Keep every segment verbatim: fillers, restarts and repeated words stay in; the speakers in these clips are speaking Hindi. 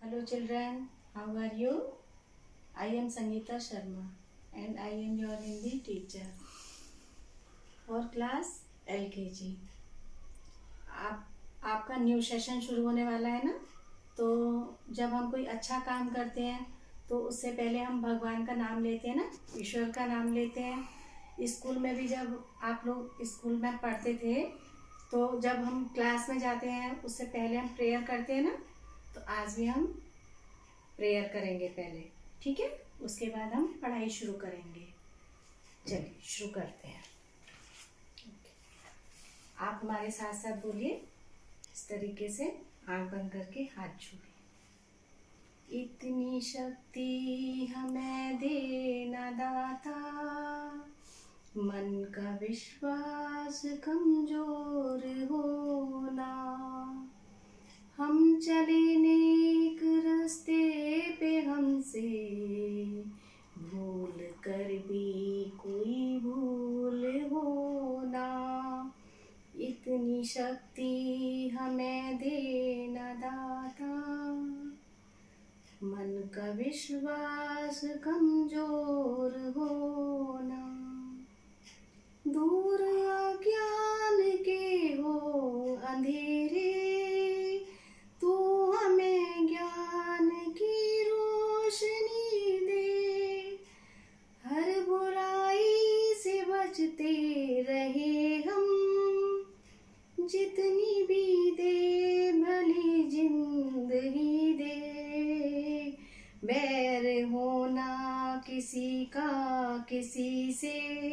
Hello children, how are you? I am Sangeeta Sharma and I am your Hindi teacher for class L K G. आप आपका न्यू सेशन शुरू होने वाला है ना, तो जब हम कोई अच्छा काम करते हैं तो उससे पहले हम भगवान का नाम लेते हैं ना, ईश्वर का नाम लेते हैं। स्कूल में भी जब आप लोग स्कूल में पढ़ते थे तो जब हम क्लास में जाते हैं उससे पहले हम प्रेयर करते हैं ना, तो आज भी हम प्रेयर करेंगे पहले, ठीक है। उसके बाद हम पढ़ाई शुरू करेंगे। चलिए शुरू करते हैं। आप हमारे साथ साथ बोलिए इस तरीके से, आंख बंद करके हाथ जोड़िए। इतनी शक्ति हमें देना दाता, मन का विश्वास कमजोर होना, हम चले नेक रास्ते पे हमसे भूल कर भी कोई भूल होना, इतनी शक्ति हमें देना दाता, मन का विश्वास कमजोर होना, दूर अज्ञान के हो अंधेरे, तू हमें ज्ञान की रोशनी दे, हर बुराई से बचते रहे हम, जितनी भी दे भली जिंदगी दे, बैर होना किसी का किसी से,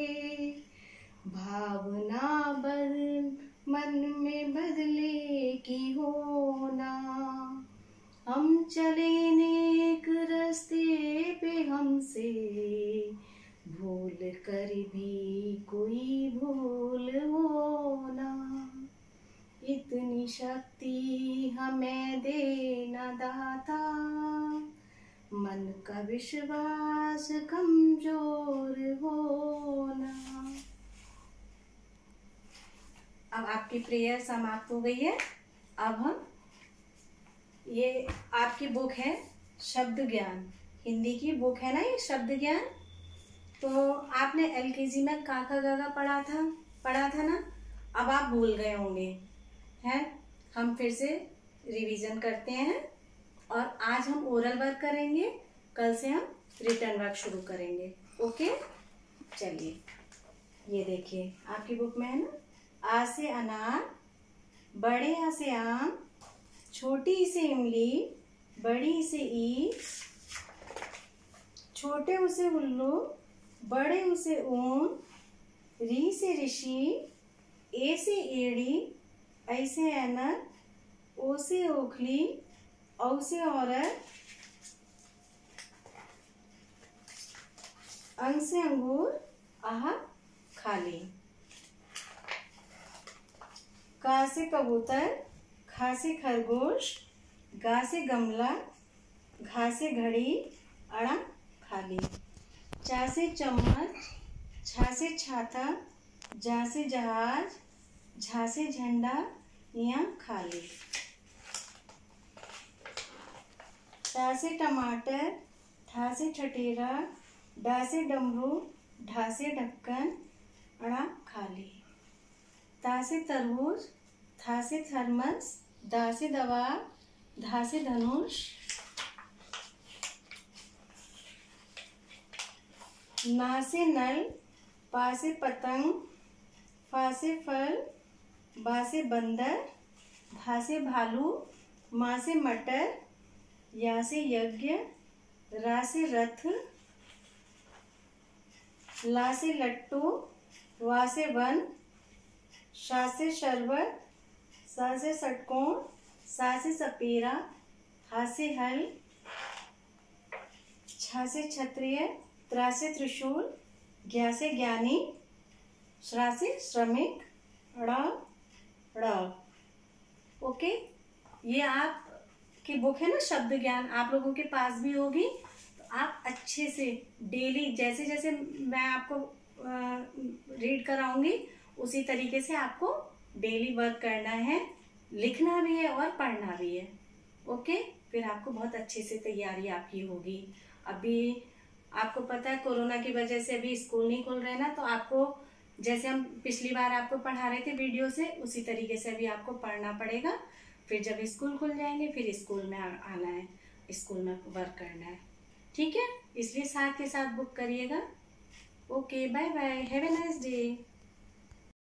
भावना बदल मन में बदले की होना, हम चले नेक रास्ते पे हमसे भूल कर भी कोई भूल होना, इतनी शक्ति हमें देना दाता, मन का विश्वास कमजोर होना। अब आपकी प्रेयर समाप्त हो गई है। अब हम, ये आपकी बुक है शब्द ज्ञान, हिंदी की बुक है ना ये शब्द ज्ञान। तो आपने एलकेजी में काका गागा पढ़ा था पढ़ा था ना, अब आप भूल गए होंगे, हैं। हम फिर से रिवीजन करते हैं और आज हम ओरल वर्क करेंगे, कल से हम रिटन वर्क शुरू करेंगे। ओके, चलिए ये देखिए आपकी बुक में है ना, आ से अनार, बड़े आ से आम, छोटी से इमली, बड़ी से ईख, छोटे उसे उल्लू, बड़े उसे ऊन, री से ऋषि, ए से एड़ी, ऐ से ऐनक, ओ से ओखली, औ से औरत, अंग से अंगूर, आह खाली, का से कबूतर, खा से खरगोश, गा से गमला, घा से घड़ी, अड़ा खाली, चा से चम्मच, छा से छाता, जा से जहाज, झा से झंडा, या खाली, टा से टमाटर, ठा से ठठेरा, डा से डमरू, ढा से ढक्कन, अड़ा खाली, ता से तरबूज, था से थर्मस, दा से दवा, धा से धनुष, ना से नल, पा से पतंग, फा से फल, बा से बंदर, भा से भालू, मा से मटर, या से यज्ञ, रा से रथ, ला से लट्टू, वा से वन, शा से शरबत, सा से षटकोण, सा से सपेरा, हा से हल, छा से क्षत्रिय, त्रा से त्रिशूल, ज्ञा से ज्ञानी, श्रा से श्रमिक, ड़ ड़। ओके, ये आपकी बुक है ना शब्द ज्ञान, आप लोगों के पास भी होगी। तो आप अच्छे से डेली जैसे जैसे मैं आपको रीड कराऊंगी उसी तरीके से आपको डेली वर्क करना है, लिखना भी है और पढ़ना भी है। ओके, फिर आपको बहुत अच्छे से तैयारी आपकी होगी। अभी आपको पता है कोरोना की वजह से अभी स्कूल नहीं खुल रहे ना, तो आपको जैसे हम पिछली बार आपको पढ़ा रहे थे वीडियो से, उसी तरीके से अभी आपको पढ़ना पड़ेगा। फिर जब स्कूल खुल जाएंगे फिर स्कूल में आना है, स्कूल में वर्क करना है, ठीक है। इसलिए साथ के साथ बुक करिएगा। Okay, bye bye, have a nice day.